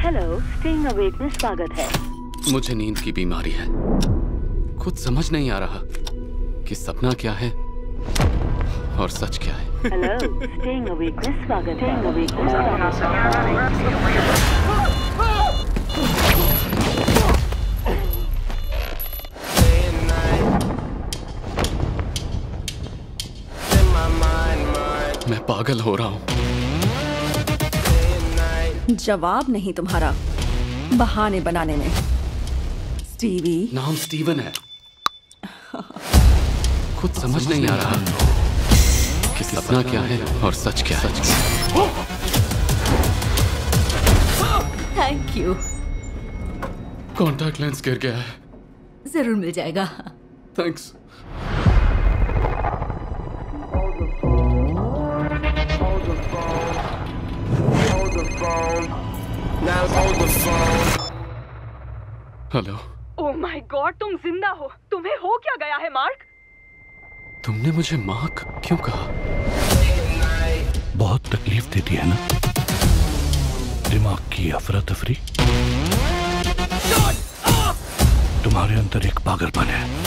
Hello, staying awake में स्वागत है। मुझे नींद की बीमारी है। कुछ समझ नहीं आ रहा कि सपना क्या है और सच क्या है। हेलो, स्टेइंग अवेक में स्वागत है। स्टेइंग अवेक में स्वागत है। मैं पागल हो रहा हूँ। जवाब नहीं तुम्हारा बहाने बनाने में। स्टीवी। नाम स्टीवन है। खुद समझ नहीं आ रहा कि सपना क्या है और सच क्या है। Thank you. कॉन्टैक्ट लेंस गिर गया है। जरूर मिल जाएगा। Thanks. Hello. Oh my God, तुम जिंदा हो। तुम्हें हो क्या गया है मार्क? तुमने मुझे मार्क क्यों कहा? बहुत तकलीफ देती है ना दिमाग की अफरा तफरी। तुम्हारे अंदर एक पागलपन है।